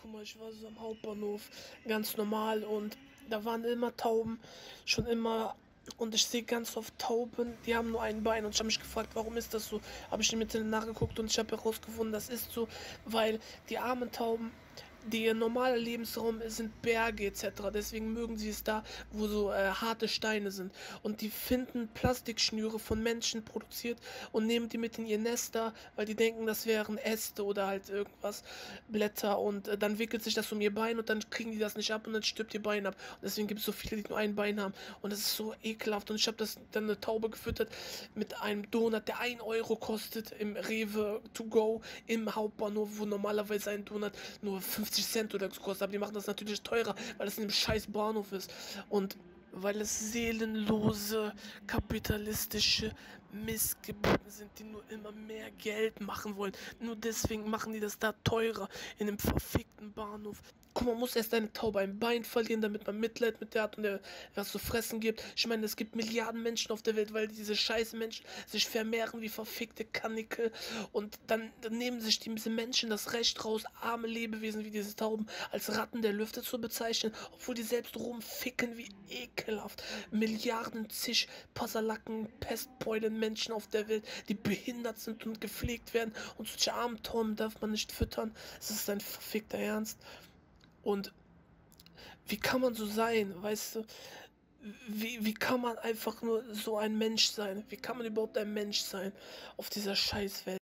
guck mal, ich war so am Hauptbahnhof, ganz normal und da waren immer Tauben, schon immer. Und ich sehe ganz oft Tauben, die haben nur ein Bein und ich habe mich gefragt, warum ist das so? Habe ich im Internet nachgeguckt und ich habe herausgefunden, das ist so, weil die armen Tauben, die ihr normaler Lebensraum sind Berge etc. Deswegen mögen sie es da, wo so harte Steine sind. Und die finden Plastikschnüre von Menschen produziert und nehmen die mit in ihr Nester, weil die denken, das wären Äste oder halt irgendwas, Blätter. Und dann wickelt sich das um ihr Bein und dann kriegen die das nicht ab und dann stirbt ihr Bein ab. Und deswegen gibt es so viele, die nur ein Bein haben. Und das ist so ekelhaft. Und ich habe das dann eine Taube gefüttert mit einem Donut, der 1 € kostet im Rewe to go im Hauptbahnhof, wo normalerweise ein Donut nur 50 Cent oder so kostet. Aber die machen das natürlich teurer, weil es in einem scheiß Bahnhof ist. Und weil es seelenlose, kapitalistische Missgeburten sind, die nur immer mehr Geld machen wollen. Nur deswegen machen die das da teurer in einem verfickten Bahnhof. Guck, man muss erst eine Taube ein Bein verlieren, damit man Mitleid mit der hat und der was zu fressen gibt. Ich meine, es gibt Milliarden Menschen auf der Welt, weil diese scheiß Menschen sich vermehren wie verfickte Kanickel. Und dann nehmen sich diese Menschen das Recht raus, arme Lebewesen wie diese Tauben als Ratten der Lüfte zu bezeichnen, obwohl die selbst rumficken wie ekelhaft. Milliarden zig Passerlacken, Pestbeulen Menschen auf der Welt, die behindert sind und gepflegt werden. Und solche armen Tauben darf man nicht füttern. Es ist ein verfickter Ernst. Und wie kann man so sein, weißt du? Wie kann man einfach nur so ein Mensch sein? Wie kann man überhaupt ein Mensch sein auf dieser Scheißwelt?